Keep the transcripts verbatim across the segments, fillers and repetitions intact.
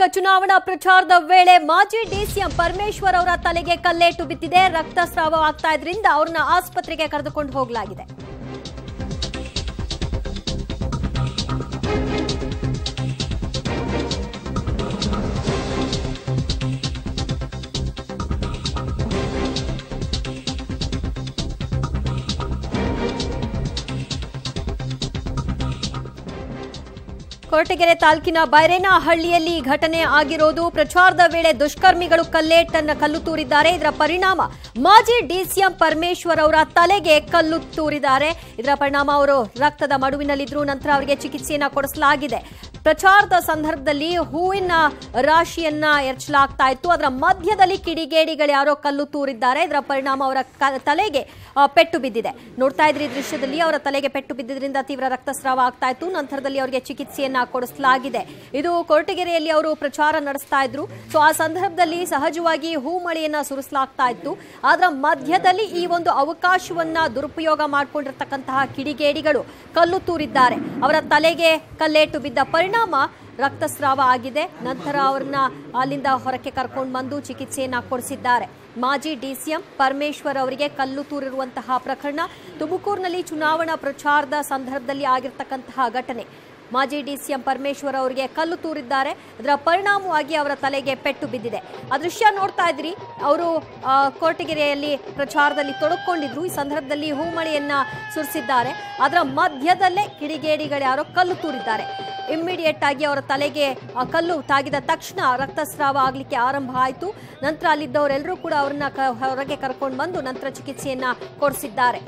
ಚುನಾವಣಾ ಪ್ರಚಾರದ ವೇಳೆ ಮಾಜಿ ಡಿಸಿಎಂ ಪರಮೇಶ್ವರ್ ಅವರ ತಲೆಗೆ ಕಲ್ಲೇಟು ಬಿದ್ದಿದೆ. ರಕ್ತಸ್ರಾವ ಆಗ್ತಾ ಇದ್ರಿಂದ ಅವರನ್ನ ಆಸ್ಪತ್ರೆಗೆ ಕರೆದುಕೊಂಡು ಹೋಗಲಾಗಿದೆ. ಕೊರಟಗೆರೆ ತಾಲೂಕಿನ ಬೈರೇನಹಳ್ಳಿಯಲ್ಲಿ ಘಟನೆ ಆಗಿರೋದು. ಪ್ರಚಾರದ ವೇಳೆ ದುಷ್ಕರ್ಮಿಗಳು ಕಲ್ಲೇಟನ್ನ ಕಲ್ಲು ತೂರಿದ್ದಾರೆ. ಇದರ ಪರಿಣಾಮ ಮಾಜಿ ಡಿಸಿಎಂ ಪರಮೇಶ್ವರ್ ಅವರ ತಲೆಗೆ ಕಲ್ಲು ತೂರಿದ್ದಾರೆ. ಇದರ ಪರಿಣಾಮ ಅವರು ರಕ್ತದ ಮಡುವಿನಲ್ಲಿದ್ದರು. ನಂತರ ಅವರಿಗೆ ಚಿಕಿತ್ಸೆಯನ್ನ ಕೊಡಿಸಲಾಗಿದೆ. ಪ್ರಚಾರದ ಸಂದರ್ಭದಲ್ಲಿ ಹೂವಿನ ರಾಶಿಯನ್ನ ಎರಚಲಾಗ್ತಾ ಇತ್ತು. ಅದರ ಮಧ್ಯದಲ್ಲಿ ಕಿಡಿಗೇಡಿಗಳು ಯಾರೋ ಕಲ್ಲು ತೂರಿದ್ದಾರೆ. ಇದರ ಪರಿಣಾಮ ಅವರ ತಲೆಗೆ ಪೆಟ್ಟು ಬಿದ್ದಿದೆ. ನೋಡ್ತಾ ಇದ್ರಿ ದೃಶ್ಯದಲ್ಲಿ ಅವರ ತಲೆಗೆ ಪೆಟ್ಟು ಬಿದ್ದಿದ್ರಿಂದ ತೀವ್ರ ರಕ್ತಸ್ರಾವ ಆಗ್ತಾ ಇತ್ತು. ನಂತರದಲ್ಲಿ ಅವರಿಗೆ ಚಿಕಿತ್ಸೆಯನ್ನ ಕೊಡಿಸಲಾಗಿದೆ. ಇದು ಕೊರಟಗೆರೆಯಲ್ಲಿ ಅವರು ಪ್ರಚಾರ ನಡೆಸ್ತಾ ಇದ್ರು. ಸೊ ಆ ಸಂದರ್ಭದಲ್ಲಿ ಸಹಜವಾಗಿ ಹೂ ಮಳೆಯನ್ನ ಸುರಿಸಲಾಗ್ತಾ ಇತ್ತು. ಅದರ ಮಧ್ಯದಲ್ಲಿ ಈ ಒಂದು ಅವಕಾಶವನ್ನ ದುರುಪಯೋಗ ಮಾಡಿಕೊಂಡಿರ್ತಕ್ಕಂತಹ ಕಿಡಿಗೇಡಿಗಳು ಕಲ್ಲು ತೂರಿದ್ದಾರೆ. ಅವರ ತಲೆಗೆ ಕಲ್ಲೇಟು ಬಿದ್ದ ಪರಿಣಾಮ ರಕ್ತಸ್ರಾವ ಆಗಿದೆ. ನಂತರ ಅವರನ್ನ ಅಲ್ಲಿಂದ ಹೊರಕ್ಕೆ ಕರ್ಕೊಂಡು ಬಂದು ಚಿಕಿತ್ಸೆಯನ್ನ ಕೊಡಿಸಿದ್ದಾರೆ. ಮಾಜಿ ಡಿಸಿಎಂ ಪರಮೇಶ್ವರ್ ಅವರಿಗೆ ಕಲ್ಲು ತೂರಿರುವಂತಹ ಪ್ರಕರಣ ತುಮಕೂರಿನಲ್ಲಿ ಚುನಾವಣಾ ಪ್ರಚಾರದ ಸಂದರ್ಭದಲ್ಲಿ ಆಗಿರ್ತಕ್ಕಂತಹ ಘಟನೆ. ಮಾಜಿ ಡಿಸಿಎಂ ಪರಮೇಶ್ವರ್ ಅವರಿಗೆ ಕಲ್ಲು ತೂರಿದ್ದಾರೆ. ಇದರ ಪರಿಣಾಮವಾಗಿ ಅವರ ತಲೆಗೆ ಪೆಟ್ಟು ಬಿದ್ದಿದೆ. ಆ ದೃಶ್ಯ ನೋಡ್ತಾ ಇದ್ರಿ. ಅವರು ಕೊರಟಗೆರೆಯಲ್ಲಿ ಪ್ರಚಾರದಲ್ಲಿ ತೊಡಕೊಂಡಿದ್ರು. ಈ ಸಂದರ್ಭದಲ್ಲಿ ಹೂಮಳೆಯನ್ನ ಸುರಿಸಿದ್ದಾರೆ. ಅದರ ಮಧ್ಯದಲ್ಲೇ ಕಿಡಿಗೇಡಿಗಳು ಯಾರೋ ಕಲ್ಲು ತೂರಿದ್ದಾರೆ. ಇಮ್ಮಿಡಿಯೇಟ್ ಆಗಿ ಅವರ ತಲೆಗೆ ಕಲ್ಲು ತಾಗಿದ ತಕ್ಷಣ ರಕ್ತಸ್ರಾವ ಆಗಲಿಕ್ಕೆ ಆರಂಭ ಆಯಿತು. ನಂತರ ಅಲ್ಲಿದ್ದವರೆಲ್ಲರೂ ಕೂಡ ಅವರನ್ನ ಹೊರಗೆ ಕರ್ಕೊಂಡು ಬಂದು ನಂತರ ಚಿಕಿತ್ಸೆಯನ್ನ ಕೊಡಿಸಿದ್ದಾರೆ.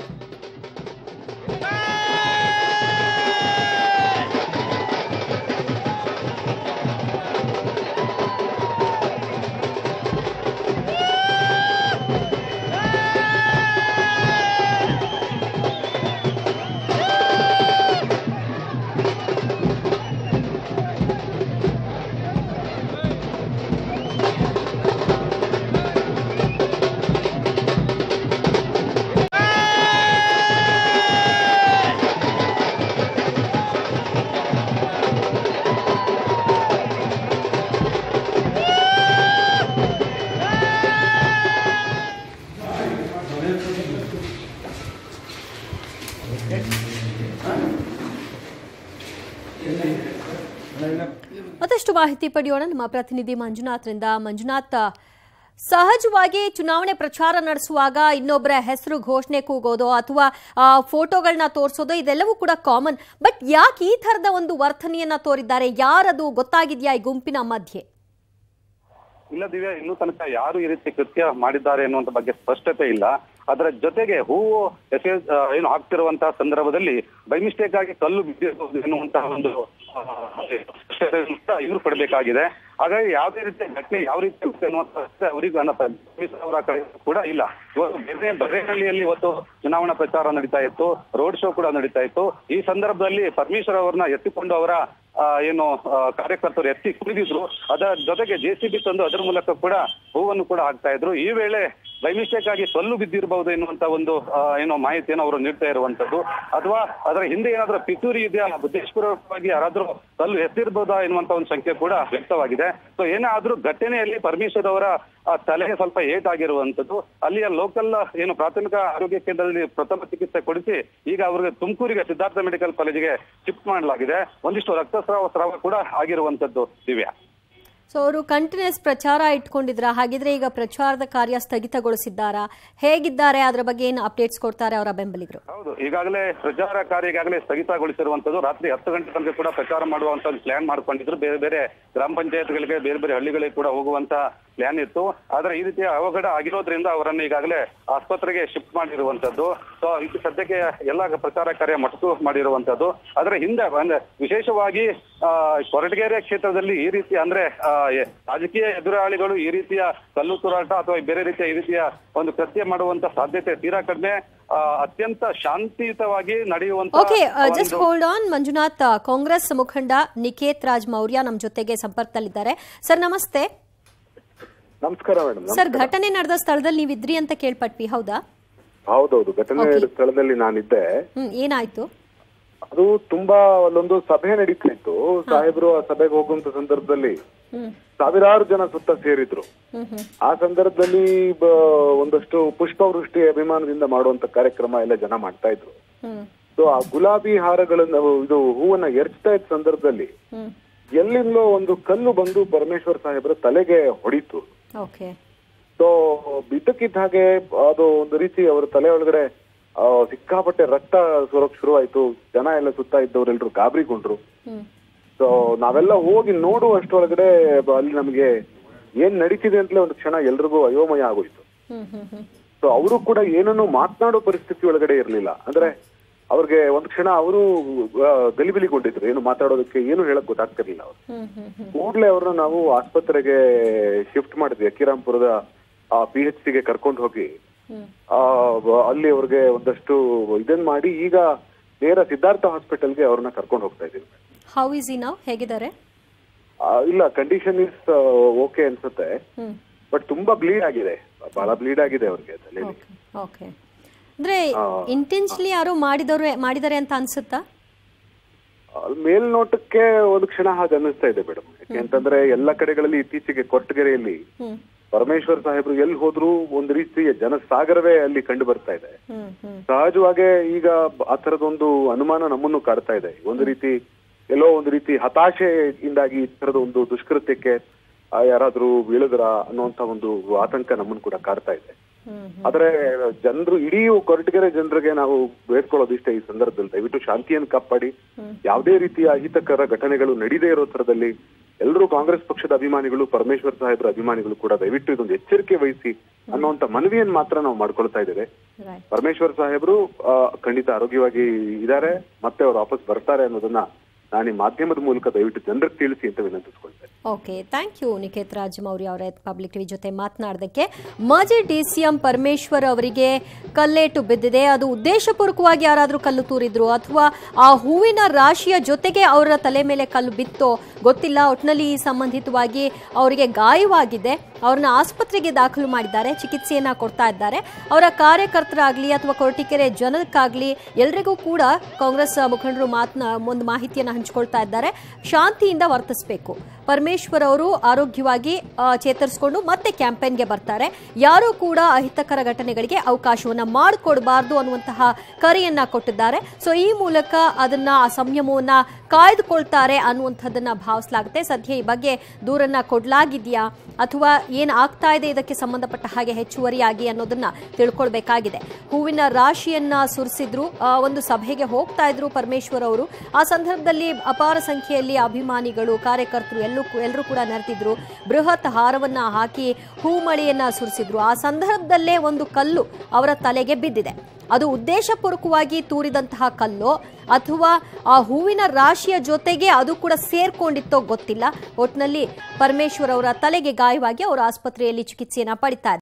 ಮತ್ತಷ್ಟು ಮಾಹಿತಿ ಪಡೆಯೋಣ ನಮ್ಮ ಪ್ರತಿನಿಧಿ ಮಂಜುನಾಥ್ರಿಂದ. ಮಂಜುನಾಥ್, ಸಹಜವಾಗಿ ಚುನಾವಣೆ ಪ್ರಚಾರ ನಡೆಸುವಾಗ ಇನ್ನೊಬ್ಬರ ಹೆಸರು ಘೋಷಣೆ ಕೂಗೋದು ಅಥವಾ ಫೋಟೋಗಳನ್ನ ತೋರಿಸೋದು ಇದೆಲ್ಲವೂ ಕೂಡ ಕಾಮನ್. ಬಟ್ ಯಾಕೆ ಈ ತರದ ಒಂದು ವರ್ತನೆಯನ್ನ ತೋರಿದ್ದಾರೆ? ಯಾರದು ಗೊತ್ತಾಗಿದ್ಯಾ ಈ ಗುಂಪಿನ ಮಧ್ಯೆ? ಇಲ್ಲ ದಿವ್ಯಾ, ಇನ್ನೂ ತನಕ ಯಾರು ಈ ರೀತಿ ಕೃತ್ಯ ಮಾಡಿದ್ದಾರೆ ಅನ್ನುವಂತ ಬಗ್ಗೆ ಸ್ಪಷ್ಟತೆ ಇಲ್ಲ. ಅದರ ಜೊತೆಗೆ ಹೂವು ಎಸೆ ಏನು ಆಗ್ತಿರುವಂತಹ ಸಂದರ್ಭದಲ್ಲಿ ಬೈ ಮಿಸ್ಟೇಕ್ ಆಗಿ ಕಲ್ಲು ಬಿದ್ದಿರಬಹುದು ಎನ್ನುವಂತಹ ಒಂದು ಇವರು ಪಡಬೇಕಾಗಿದೆ. ಹಾಗಾಗಿ ಯಾವುದೇ ರೀತಿಯ ಘಟನೆ ಯಾವ ರೀತಿ ಅನ್ನುವಂತ ಅವರಿಗೂ ಅವರ ಕಡೆ ಕೂಡ ಇಲ್ಲ. ಇವತ್ತು ಬೇರೆ ಬರೇನಹಳ್ಳಿಯಲ್ಲಿ ಇವತ್ತು ಚುನಾವಣಾ ಪ್ರಚಾರ ನಡೀತಾ ಇತ್ತು, ರೋಡ್ ಶೋ ಕೂಡ ನಡೀತಾ ಇತ್ತು. ಈ ಸಂದರ್ಭದಲ್ಲಿ ಪರಮೇಶ್ವರ್ ಅವರನ್ನ ಎತ್ತಿಕೊಂಡು ಅವರ ಏನು ಕಾರ್ಯಕರ್ತರು ಎತ್ತಿ ಕುಡಿದಿದ್ರು. ಅದರ ಜೊತೆಗೆ ಜೆ ಸಿ ಬಿ ತಂದು ಅದರ ಮೂಲಕ ಕೂಡ ಹೂವನ್ನು ಕೂಡ ಹಾಕ್ತಾ ಇದ್ರು. ಈ ವೇಳೆ ಬೈ ಮಿಸ್ಟೇಕ್ ಆಗಿ ಕಲ್ಲು ಬಿದ್ದಿರಬಹುದು ಎನ್ನುವಂತ ಒಂದು ಏನೋ ಮಾಹಿತಿಯನ್ನು ಅವರು ನೀಡ್ತಾ ಇರುವಂತದ್ದು. ಅಥವಾ ಅದರ ಹಿಂದೆ ಏನಾದ್ರೂ ಪಿತೂರಿ ಇದೆಯಾ, ಉದ್ದೇಶಪೂರ್ವಕವಾಗಿ ಯಾರಾದ್ರೂ ಕಲ್ಲು ಎತ್ತಿರ್ಬೋದಾ ಎನ್ನುವಂತ ಒಂದು ಸಂಖ್ಯೆ ಕೂಡ ವ್ಯಕ್ತವಾಗಿದೆ. ಸೊ ಏನೇ ಆದ್ರೂ ಘಟನೆಯಲ್ಲಿ ಪರಮೇಶ್ವರ್ ಅವರ ತಲೆಗೆ ಸ್ವಲ್ಪ ಏಟ್ ಆಗಿರುವಂತದ್ದು. ಅಲ್ಲಿಯ ಲೋಕಲ್ ಏನು ಪ್ರಾಥಮಿಕ ಆರೋಗ್ಯ ಕೇಂದ್ರದಲ್ಲಿ ಪ್ರಥಮ ಚಿಕಿತ್ಸೆ ಕೊಡಿಸಿ ಈಗ ಅವರಿಗೆ ತುಮಕೂರಿಗೆ ಸಿದ್ಧಾರ್ಥ ಮೆಡಿಕಲ್ ಕಾಲೇಜಿಗೆ ಶಿಫ್ಟ್ ಮಾಡಲಾಗಿದೆ. ಒಂದಿಷ್ಟು ರಕ್ತಸ್ರಾವ ಸ್ರಾವ ಕೂಡ ಆಗಿರುವಂತದ್ದು ದಿವ್ಯಾ. ಸೊ ಅವರು ಕಂಟಿನ್ಯೂಸ್ ಪ್ರಚಾರ ಇಟ್ಕೊಂಡಿದ್ರ, ಹಾಗಿದ್ರೆ ಈಗ ಪ್ರಚಾರದ ಕಾರ್ಯ ಸ್ಥಗಿತಗೊಳಿಸಿದ್ದಾರಾ? ಹೇಗಿದ್ದಾರೆ? ಅದರ ಬಗ್ಗೆ ಏನು ಅಪ್ಡೇಟ್ಸ್ ಕೊಡ್ತಾರೆ ಅವರ ಬೆಂಬಲಿಗರು? ಹೌದು, ಈಗಾಗಲೇ ಪ್ರಚಾರ ಕಾರ್ಯ ಈಗಾಗಲೇ ಸ್ಥಗಿತಗೊಳಿಸಿರುವಂತದ್ದು. ರಾತ್ರಿ ಹತ್ತು ಗಂಟೆ ತನಕ ಕೂಡ ಪ್ರಚಾರ ಮಾಡುವಂತ ಪ್ಲಾನ್ ಮಾಡ್ಕೊಂಡಿದ್ರು. ಬೇರೆ ಬೇರೆ ಗ್ರಾಮ ಪಂಚಾಯತ್ಗಳಿಗೆ, ಬೇರೆ ಬೇರೆ ಹಳ್ಳಿಗಳಿಗೆ ಕೂಡ ಹೋಗುವಂತ ಪ್ಲಾನ್ ಇತ್ತು. ಆದ್ರೆ ಈ ರೀತಿಯ ಅವಘಡ ಆಗಿರೋದ್ರಿಂದ ಅವರನ್ನು ಈಗಾಗಲೇ ಆಸ್ಪತ್ರೆಗೆ ಶಿಫ್ಟ್ ಮಾಡಿರುವಂತದ್ದು. ಸೊ ಇದು ಸದ್ಯಕ್ಕೆ ಎಲ್ಲ ಪ್ರಚಾರ ಕಾರ್ಯ ಮೊಟಕು ಮಾಡಿರುವಂತದ್ದು. ಅದರ ಹಿಂದೆ ಅಂದ್ರೆ ವಿಶೇಷವಾಗಿ ಕೊರಟಗೆರೆ ಕ್ಷೇತ್ರದಲ್ಲಿ ಈ ರೀತಿ ಅಂದ್ರೆ ರಾಜಕೀಯ ಎದುರಾಳಿಗಳು ಈ ರೀತಿಯ ಕಲ್ಲು ತೂರಾಟ ಅಥವಾ ಬೇರೆ ರೀತಿಯ ಈ ರೀತಿಯ ಒಂದು ಕೃತ್ಯ ಮಾಡುವಂತ ಸಾಧ್ಯತೆ ತೀರಾ ಕಡಿಮೆ. ಅತ್ಯಂತ ಶಾಂತಿಯುತವಾಗಿ ನಡೆಯುವಂತ. Okay, just hold on Manjunath. Congress ಮುಖಂಡ ನಿಕೇತ್ ರಾಜ್ ಮೌರ್ಯ ನಮ್ಮ ಜೊತೆಗೆ ಸಂಪರ್ಕದಲ್ಲಿದ್ದಾರೆ. ಸರ್ ನಮಸ್ತೆ. ನಮಸ್ಕಾರ ಮೇಡಮ್. ಸರ್, ಘಟನೆ ನಡೆದ ಸ್ಥಳದಲ್ಲಿ ನೀವಿದ್ರಿ ಅಂತ ಕೇಳ್ಪಟ್ವಿ, ಹೌದಾ? ಹೌದೌದು, ಘಟನೆ ಸ್ಥಳದಲ್ಲಿ ನಾನಿದ್ದೆ. ಏನಾಯ್ತು? ಅದು ತುಂಬಾ ಅಲ್ಲೊಂದು ಸಭೆ ನಡೀತಾ ಇತ್ತು. ಸಾಹೇಬರು ಆ ಸಭೆಗೆ ಹೋಗುವಂತ ಸಂದರ್ಭದಲ್ಲಿ ಸಾವಿರಾರು ಜನ ಸುತ್ತ ಸೇರಿದ್ರು. ಆ ಸಂದರ್ಭದಲ್ಲಿ ಒಂದಷ್ಟು ಪುಷ್ಪವೃಷ್ಟಿ ಅಭಿಮಾನದಿಂದ ಮಾಡುವಂತ ಕಾರ್ಯಕ್ರಮ ಎಲ್ಲ ಜನ ಮಾಡ್ತಾ ಇದ್ರು. ಸೊ ಆ ಗುಲಾಬಿ ಹಾರಗಳನ್ನ ಇದು ಹೂವನ್ನ ಎರಚ್ತಾ ಇದ್ದ ಸಂದರ್ಭದಲ್ಲಿ ಎಲ್ಲಿಂದಲೋ ಒಂದು ಕಲ್ಲು ಬಂದು ಪರಮೇಶ್ವರ್ ಸಾಹೇಬ್ರ ತಲೆಗೆ ಹೊಡಿತು. ಸೊ ಬಿದ್ದಕ್ಕಿದ್ದ ಹಾಗೆ ಅದು ಒಂದು ರೀತಿ ಅವರ ತಲೆ ಒಳಗಡೆ ಸಿಕ್ಕಾಪಟ್ಟೆ ರಕ್ತ ಸುರಕ್ ಶುರುವಾಯ್ತು. ಜನ ಎಲ್ಲ ಸುತ್ತ ಇದ್ದವರೆಲ್ಲರೂ ಗಾಬರಿಗೊಂಡ್ರು. ಸೊ ನಾವೆಲ್ಲ ಹೋಗಿ ನೋಡುವಷ್ಟೊಳಗಡೆ ಅಲ್ಲಿ ನಮ್ಗೆ ಏನ್ ನಡೀತಿದೆ ಅಂತಲೇ ಒಂದು ಕ್ಷಣ ಎಲ್ರಿಗೂ ಅಯೋಮಯ ಆಗೋಯ್ತು. ಸೊ ಅವರು ಕೂಡ ಏನನ್ನು ಮಾತನಾಡೋ ಪರಿಸ್ಥಿತಿ ಒಳಗಡೆ ಇರ್ಲಿಲ್ಲ. ಅಂದ್ರೆ ಅವ್ರಿಗೆ ಒಂದ್ ಕ್ಷಣ ಅವರು ಗಲಿಬಿಲಿಗೊಂಡಿದ್ರು, ಏನು ಮಾತಾಡೋದಕ್ಕೆ ಏನು ಹೇಳಕ್ ಗೊತ್ತಾಗ್ತಿರ್ಲಿಲ್ಲ ಅವ್ರು. ಕೂಡ್ಲೆ ಅವ್ರನ್ನ ನಾವು ಆಸ್ಪತ್ರೆಗೆ ಶಿಫ್ಟ್ ಮಾಡಿದ್ವಿ. ಅಕ್ಕಿರಾಂಪುರದ ಪಿ ಎಚ್ ಸಿಗೆ ಕರ್ಕೊಂಡು ಹೋಗಿ ಆ ಅಲ್ಲಿ ಅವ್ರಿಗೆ ಒಂದಷ್ಟು ಇದನ್ ಮಾಡಿ ಈಗ ನೇರ ಸಿದ್ಧಾರ್ಥ ಹಾಸ್ಪಿಟಲ್ಗೆ ಅವ್ರನ್ನ ಕರ್ಕೊಂಡು ಹೋಗ್ತಾ ಇದೀವಿ. How is he now? ಹೇಗಿದ್ದಾರೆ? ಇಲ್ಲ, ಕಂಡೀಷನ್ ಇಸ್ ಓಕೆ ಅನ್ಸುತ್ತೆ. ಬಟ್ ತುಂಬಾ ಬ್ಲೀಡ್ ಆಗಿದೆ, ಬಹಳ ಬ್ಲೀಡ್ ಆಗಿದೆ ಅವ್ರಿಗೆ ತಲೆಯಲ್ಲಿ. ಓಕೆ, ಅಂದ್ರೆ ಇಂಟೆನ್ಷನ್ಲಿ ಯಾರು ಮಾಡಿದವರು ಮಾಡಿದ್ದಾರೆ ಅಂತ ಅನ್ಸುತ್ತಾ? ಮೇಲ್ನೋಟಕ್ಕೆ ಒಂದು ಕ್ಷಣ ಹಾಗೆ ಅನ್ನಿಸ್ತಾ ಇದೆ ಮೇಡಮ್. ಯಾಕೆಂತಂದ್ರೆ ಎಲ್ಲ ಕಡೆಗಳಲ್ಲಿ ಇತ್ತೀಚೆಗೆ ಕೊರಟಗೆರೆಯಲ್ಲಿ ಪರಮೇಶ್ವರ್ ಸಾಹೇಬ್ರು ಎಲ್ಲಿ ಹೋದ್ರು ಒಂದು ರೀತಿಯ ಜನಸಾಗರವೇ ಅಲ್ಲಿ ಕಂಡು ಬರ್ತಾ ಇದೆ. ಸಹಜವಾಗೇ ಈಗ ಆ ತರದೊಂದು ಅನುಮಾನ ನಮ್ಮನ್ನು ಕಾಡ್ತಾ ಇದೆ. ಒಂದು ರೀತಿ ಎಲ್ಲೋ ಒಂದು ರೀತಿ ಹತಾಶೆಯಿಂದಾಗಿ ಈ ತರದ ಒಂದು ದುಷ್ಕೃತ್ಯಕ್ಕೆ ಯಾರಾದ್ರೂ ಬೀಳದ್ರ ಅನ್ನುವಂತ ಒಂದು ಆತಂಕ ನಮ್ಮನ್ನು ಕೂಡ ಕಾಡ್ತಾ ಇದೆ. ಆದ್ರೆ ಜನರು, ಇಡೀ ಕೊರಟಗೆರೆ ಜನರಿಗೆ ನಾವು ಬೇಡ್ಕೊಳ್ಳೋದಿಷ್ಟೇ ಈ ಸಂದರ್ಭದಲ್ಲಿ, ದಯವಿಟ್ಟು ಶಾಂತಿಯನ್ನು ಕಾಪಾಡಿ, ಯಾವುದೇ ರೀತಿಯ ಅಹಿತಕರ ಘಟನೆಗಳು ನಡೀದೇ ಇರೋ ತರದಲ್ಲಿ ಎಲ್ಲರೂ ಕಾಂಗ್ರೆಸ್ ಪಕ್ಷದ ಅಭಿಮಾನಿಗಳು, ಪರಮೇಶ್ವರ್ ಸಾಹೇಬ್ರ ಅಭಿಮಾನಿಗಳು ಕೂಡ ದಯವಿಟ್ಟು ಇದೊಂದು ಎಚ್ಚರಿಕೆ ವಹಿಸಿ ಅನ್ನುವಂತ ಮನವಿಯನ್ನು ಮಾತ್ರ ನಾವು ಮಾಡ್ಕೊಳ್ತಾ ಇದ್ದೇವೆ. ಪರಮೇಶ್ವರ್ ಸಾಹೇಬ್ರು ಖಂಡಿತ ಆರೋಗ್ಯವಾಗಿ ಇದ್ದಾರೆ, ಮತ್ತೆ ಅವ್ರು ವಾಪಸ್ ಬರ್ತಾರೆ ಅನ್ನೋದನ್ನ ನಾನು ಈ ಮಾಧ್ಯಮದ ಮೂಲಕ ದಯವಿಟ್ಟು ಜನರಿಗೆ ತಿಳಿಸಿ ಅಂತ ವಿನಂತಿಸ್ಕೊಳ್ತೇನೆ. Okay, thank you Nikhet Raj Maurya ಅವರೇ ಪಬ್ಲಿಕ್ ಟಿವಿ ಜೊತೆ ಮಾತನಾಡೋದಕ್ಕೆ. ಮಾಜಿ ಡಿಸಿಎಂ ಪರಮೇಶ್ವರ್ ಅವರಿಗೆ ಕಲ್ಲೇಟು ಬಿದ್ದಿದೆ. ಅದು ಉದ್ದೇಶಪೂರ್ವಕವಾಗಿ ಯಾರಾದರೂ ಕಲ್ಲು ತೂರಿದ್ರು ಅಥವಾ ಆ ಹೂವಿನ ರಾಶಿಯ ಜೊತೆಗೆ ಅವರ ತಲೆ ಮೇಲೆ ಕಲ್ಲು ಬಿತ್ತೋ ಗೊತ್ತಿಲ್ಲ. ಒಟ್ಟಿನಲ್ಲಿ ಈ ಸಂಬಂಧಿತವಾಗಿ ಅವರಿಗೆ ಗಾಯವಾಗಿದೆ. ಅವ್ರನ್ನ ಆಸ್ಪತ್ರೆಗೆ ದಾಖಲು ಮಾಡಿದ್ದಾರೆ, ಚಿಕಿತ್ಸೆಯನ್ನ ಕೊಡ್ತಾ ಇದ್ದಾರೆ. ಅವರ ಕಾರ್ಯಕರ್ತರಾಗ್ಲಿ ಅಥವಾ ಕೊರಟಗೆರೆ ಜನಕ್ಕಾಗ್ಲಿ ಎಲ್ರಿಗೂ ಕೂಡ ಕಾಂಗ್ರೆಸ್ ಮುಖಂಡರು ಮಾತನಾ ಒಂದು ಮಾಹಿತಿಯನ್ನು ಹಂಚಿಕೊಳ್ತಾ ಇದ್ದಾರೆ. ಶಾಂತಿಯಿಂದ ವರ್ತಿಸಬೇಕು. ಪರಮೇಶ್ವರ್ ಅವರು ಆರೋಗ್ಯವಾಗಿ ಚೇತರಿಸಿಕೊಂಡು ಮತ್ತೆ ಕ್ಯಾಂಪೇನ್ಗೆ ಬರ್ತಾರೆ. ಯಾರೂ ಕೂಡ ಅಹಿತಕರ ಘಟನೆಗಳಿಗೆ ಅವಕಾಶವನ್ನ ಮಾಡಿಕೊಡಬಾರ್ದು ಅನ್ನುವಂತಹ ಕರೆಯನ್ನ ಕೊಟ್ಟಿದ್ದಾರೆ. ಸೊ ಈ ಮೂಲಕ ಅದನ್ನ ಆ ಸಂಯಮವನ್ನ ಕಾಯ್ದುಕೊಳ್ತಾರೆ ಅನ್ನುವಂಥದ್ದನ್ನ ಭಾವಿಸಲಾಗುತ್ತೆ. ಸದ್ಯ ಈ ಬಗ್ಗೆ ದೂರನ್ನ ಕೊಡಲಾಗಿದೆಯಾ ಅಥವಾ ಏನ್ ಆಗ್ತಾ ಇದೆ ಇದಕ್ಕೆ ಸಂಬಂಧಪಟ್ಟ ಹಾಗೆ ಹೆಚ್ಚುವರಿಯಾಗಿ ಅನ್ನೋದನ್ನ ತಿಳ್ಕೊಳ್ಬೇಕಾಗಿದೆ. ಹೂವಿನ ರಾಶಿಯನ್ನ ಸುರಿಸಿದ್ರು, ಒಂದು ಸಭೆಗೆ ಹೋಗ್ತಾ ಇದ್ರು ಪರಮೇಶ್ವರ್ ಅವರು. ಆ ಸಂದರ್ಭದಲ್ಲಿ ಅಪಾರ ಸಂಖ್ಯೆಯಲ್ಲಿ ಅಭಿಮಾನಿಗಳು, ಕಾರ್ಯಕರ್ತರು ಎಲ್ಲೂ ಎಲ್ಲರೂ ಕೂಡ ನೆರೆದಿದ್ರು. ಬೃಹತ್ ಹಾರವನ್ನ ಹಾಕಿ ಹೂಮಳೆಯನ್ನ ಸುರಿಸಿದ್ರು. ಆ ಸಂದರ್ಭದಲ್ಲೇ ಒಂದು ಕಲ್ಲು ಅವರ ತಲೆಗೆ ಬಿದ್ದಿದೆ. ಅದು ಉದ್ದೇಶಪೂರ್ವಕವಾಗಿ ತೂರಿದಂತಹ ಕಲ್ಲು ಅಥವಾ ಆ ಹೂವಿನ ರಾಶಿಯ ಜೊತೆಗೆ ಅದು ಕೂಡ ಸೇರ್ಕೊಂಡಿತ್ತೋ ಗೊತ್ತಿಲ್ಲ. ಒಟ್ಟಿನಲ್ಲಿ ಪರಮೇಶ್ವರ್ ಅವರ ತಲೆಗೆ ಗಾಯವಾಗಿ ಅವರು ಆಸ್ಪತ್ರೆಯಲ್ಲಿ ಚಿಕಿತ್ಸೆಯನ್ನ ಪಡಿತಾ ಇದ್ದಾರೆ.